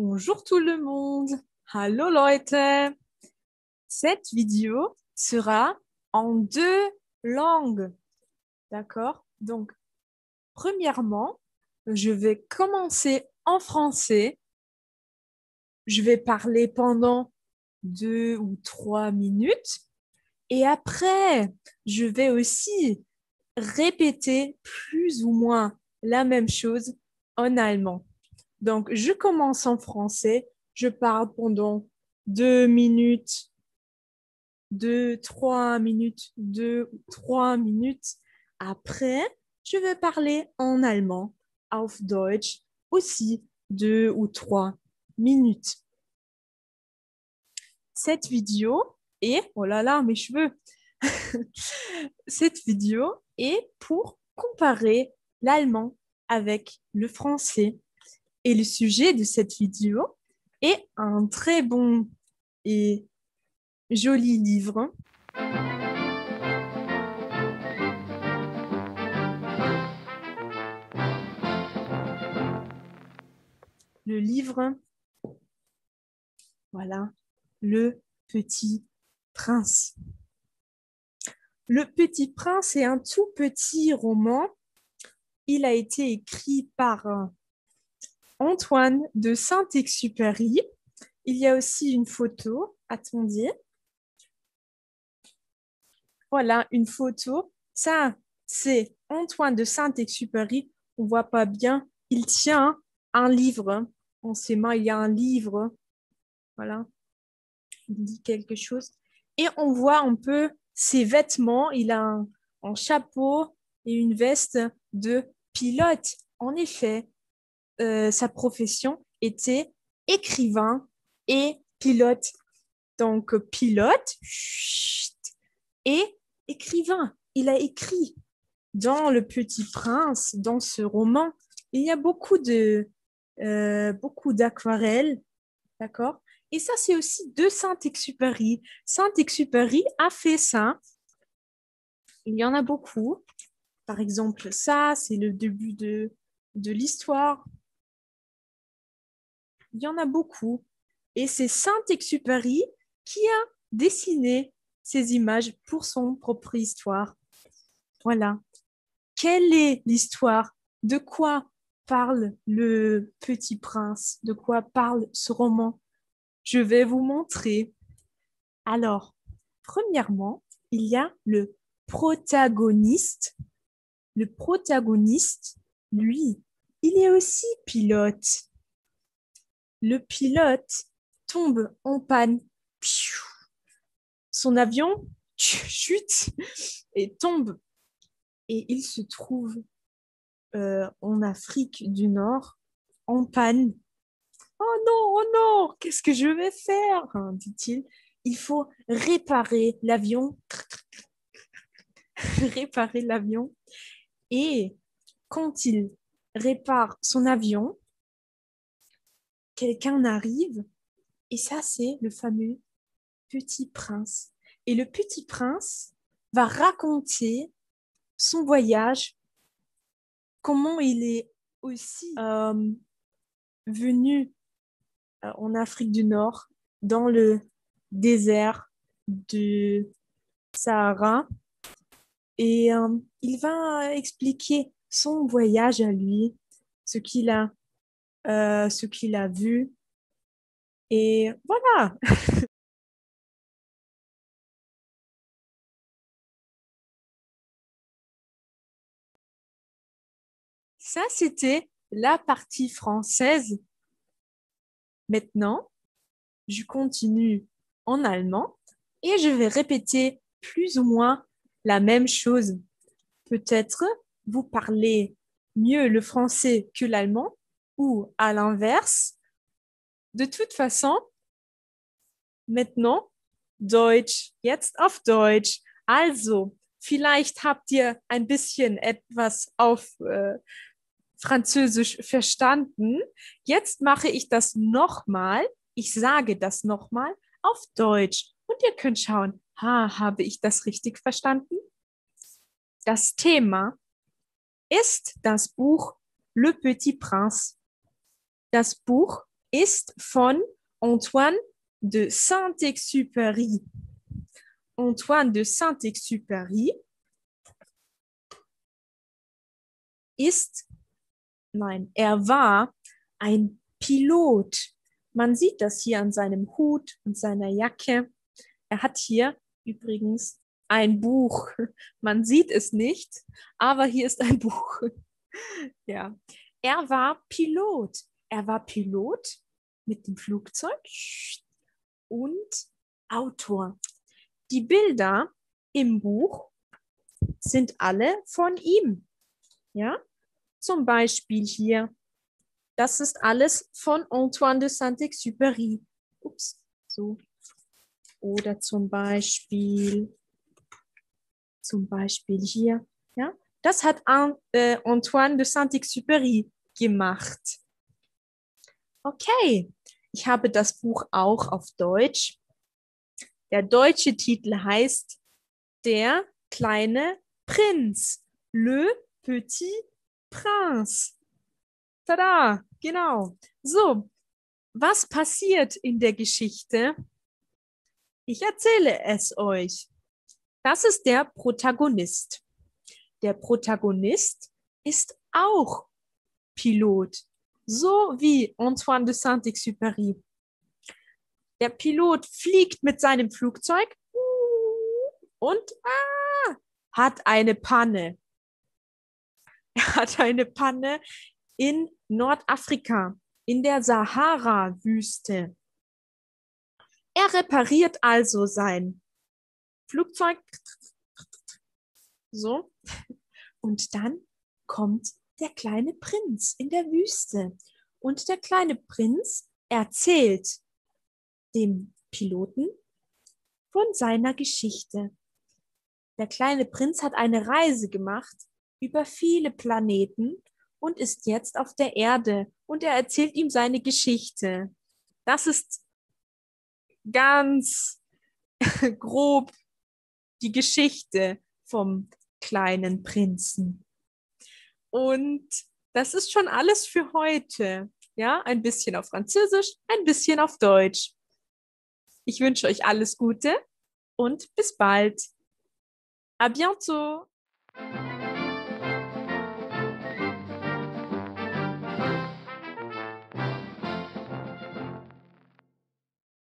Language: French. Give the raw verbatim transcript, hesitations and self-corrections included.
Bonjour tout le monde. Hallo Leute. Cette vidéo sera en deux langues. D'accord? Donc, premièrement, je vais commencer en français. Je vais parler pendant deux ou trois minutes. Et après, je vais aussi répéter plus ou moins la même chose en allemand. Donc, je commence en français. Je parle pendant deux minutes, deux, trois minutes, deux, trois minutes. Après, je vais parler en allemand, auf Deutsch, aussi deux ou trois minutes. Cette vidéo est, oh là là, mes cheveux. Cette vidéo est pour comparer l'allemand avec le français. Et le sujet de cette vidéo est un très bon et joli livre. Le livre, voilà, Le Petit Prince. Le Petit Prince est un tout petit roman. Il a été écrit par Antoine de Saint-Exupéry. Il y a aussi une photo. Attendez. Voilà, une photo. Ça, c'est Antoine de Saint-Exupéry. On voit pas bien. Il tient un livre. En ses mains, il y a un livre. Voilà. Il dit quelque chose. Et on voit un peu ses vêtements. Il a un, un chapeau et une veste de pilote. En effet, euh, sa profession était écrivain et pilote. Donc, pilote chut, et écrivain. Il a écrit dans Le Petit Prince, dans ce roman, il y a beaucoup de euh, beaucoup d'aquarelles, d'accord? Et ça, c'est aussi de Saint-Exupéry. Saint-Exupéry a fait ça. Il y en a beaucoup. Par exemple, ça, c'est le début de, de l'histoire. Il y en a beaucoup. Et c'est Saint-Exupéry qui a dessiné ces images pour son propre histoire. Voilà. Quelle est l'histoire? De quoi parle Le Petit Prince? De quoi parle ce roman? Je vais vous montrer. Alors, premièrement, il y a le protagoniste. Le protagoniste, lui, il est aussi pilote. Le pilote tombe en panne. Son avion chute et tombe. Et il se trouve euh, en Afrique du Nord, en panne. Oh non, oh non, qu'est-ce que je vais faire? Hein, dit-il. Il faut réparer l'avion. réparer l'avion. Et quand il répare son avion, quelqu'un arrive. Et ça, c'est le fameux Petit Prince. Et le Petit Prince va raconter son voyage, comment il est aussi euh, venu euh, en Afrique du Nord, dans le désert du Sahara. Et euh, il va expliquer son voyage à lui, ce qu'il a, euh, ce qu'il a vu. Et voilà. Ça, c'était la partie française. Maintenant, je continue en allemand et je vais répéter plus ou moins la même chose. Peut-être vous parlez mieux le français que l'allemand ou à l'inverse. De toute façon, maintenant, Deutsch, jetzt auf Deutsch. Also, vielleicht habt ihr ein bisschen etwas auf äh, Französisch verstanden. Jetzt mache ich das nochmal. Ich sage das nochmal auf Deutsch. Und ihr könnt schauen, ha, habe ich das richtig verstanden? Das Thema ist das Buch Le Petit Prince. Das Buch ist von Antoine de Saint-Exupéry. Antoine de Saint-Exupéry ist, nein, er war ein Pilot. Man sieht das hier an seinem Hut und seiner Jacke. Er hat hier übrigens ein Buch. Man sieht es nicht, aber hier ist ein Buch. Ja, er war Pilot. Er war Pilot mit dem Flugzeug und Autor. Die Bilder im Buch sind alle von ihm. Ja, zum Beispiel hier. Das ist alles von Antoine de Saint-Exupéry. Ups, so. Oder zum Beispiel, zum Beispiel hier. Ja, das hat äh, Antoine de Saint-Exupéry gemacht. Okay, ich habe das Buch auch auf Deutsch. Der deutsche Titel heißt Der kleine Prinz. Le Petit Prince. Tada, genau. So, was passiert in der Geschichte? Ich erzähle es euch. Das ist der Protagonist. Der Protagonist ist auch Pilot, so wie Antoine de Saint-Exupéry. Der Pilot fliegt mit seinem Flugzeug und ah, hat eine Panne. Er hat eine Panne in Nordafrika, in der Sahara-Wüste. Er repariert also sein Flugzeug. So. Und dann kommt der kleine Prinz in der Wüste. Und der kleine Prinz erzählt dem Piloten von seiner Geschichte. Der kleine Prinz hat eine Reise gemacht über viele Planeten und ist jetzt auf der Erde. Und er erzählt ihm seine Geschichte. Das ist ganz grob die Geschichte vom kleinen Prinzen. Und das ist schon alles für heute. Ja, ein bisschen auf Französisch, ein bisschen auf Deutsch. Ich wünsche euch alles Gute und bis bald. À bientôt!